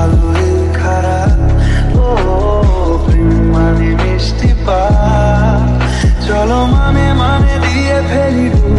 ভালোই খারাপ। ও প্রেম মানে মিষ্টি পা, চলো মানে মানে দিয়ে ফেলি